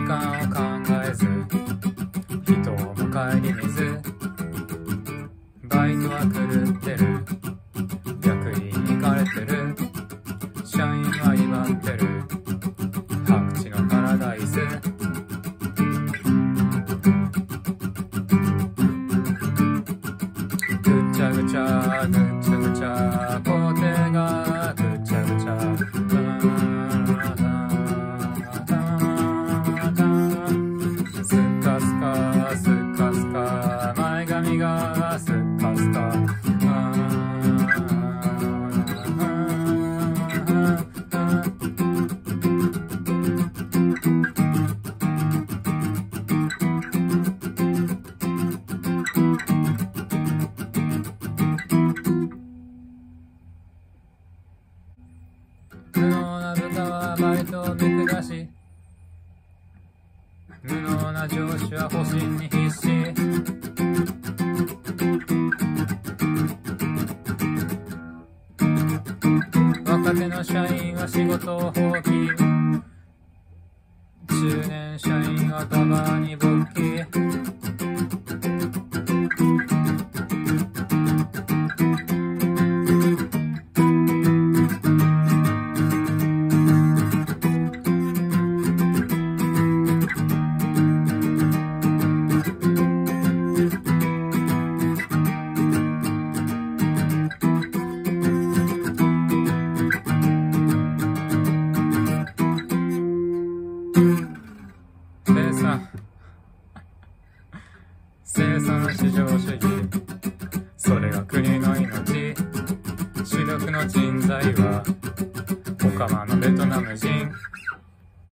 間を考えず人をも顧みずバイトは狂ってる逆に行かれてる社員は威張ってる白地のパラダイスぐちゃぐちゃぐちゃぐちゃ工程がぐちゃぐちゃスカスカスカスカ前髪がスカスカ無能な部下はバイトを見下し無能な上司は保身に必死若手の社員は仕事を放棄中年社員はたまに勃起生産至上主義それが国の命主力の人材はオカマのベトナム人